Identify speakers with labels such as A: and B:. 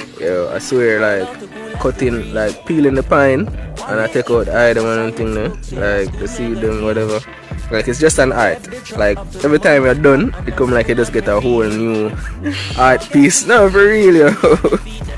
A: Yo, I swear, like cutting, like peeling the pine, and I take out the item and everything there, like the seed and whatever. Like it's just an art. Like every time you're done, it come like you just get a whole new art piece. No, for real, yo.